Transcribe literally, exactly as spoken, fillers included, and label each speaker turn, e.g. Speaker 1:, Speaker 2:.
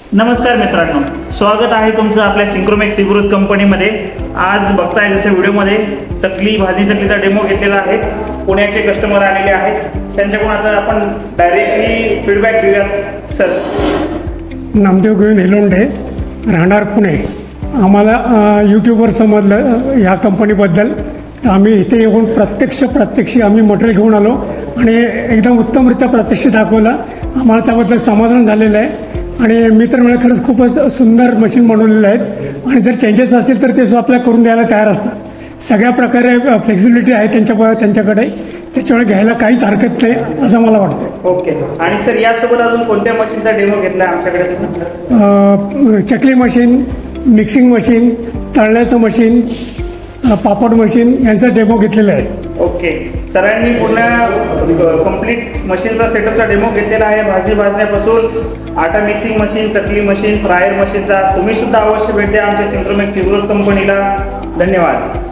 Speaker 1: नमस्कार मित्रांनो, स्वागत आहे तुमचं आपल्या सिंक्रोमॅक्स सिब्रुज कंपनीमध्ये। आज बघताय जसं व्हिडिओमध्ये चकली भाजी चकलीचा डेमो घेतलेला आहे। पुण्याचे कस्टमर आलेले आहेत, त्यांच्याकडून आता आपण डायरेक्टली फीडबॅक घेऊया। सर,
Speaker 2: नामदेव गोविंद हेलोंडे, राहणार पुणे। आम्हाला यूट्यूबवर समजलं ह्या कंपनीबद्दल, आम्ही इथे येऊन प्रत्यक्ष प्रत्यक्ष आम्ही मटेरियल घेऊन आलो आणि एकदम उत्तमरित्या प्रत्यक्ष दाखवलं। आम्हाला त्याबद्दल समाधान झालेलं आहे आणि मी तर म्हणजे खरंच खूपच सुंदर मशीन बनवलेलं आहेत आणि जर चेंजेस असतील तर ते सुद्धा आपल्याला करून द्यायला तयार असतात। सगळ्या प्रकारे फ्लेक्सिबिलिटी आहे त्यांच्या त्यांच्याकडे, त्याच्यामुळे घ्यायला काहीच हरकत नाही असं मला वाटतं।
Speaker 1: ओके, आणि सर यासोबत अजून कोणत्या मशीनचा डेमो घेतला आमच्याकडे?
Speaker 2: चकली मशीन, मिक्सिंग मशीन, तळण्याचं मशीन, पापड मशीन यांचा डेमो घेतलेला आहे।
Speaker 1: ओके, सरांनी पूर्ण कंप्लीट मशीनचा सेटअपचा डेमो घेतलेला आहे। भाजी भाजण्यापासून आटा mixing machine, chakli machine, fryer मशीनचा। तुम्ही सुद्धा अवश्य भेट द्या आमच्या सिंक्रोमॅक्स सिब्रुज कंपनीला। धन्यवाद।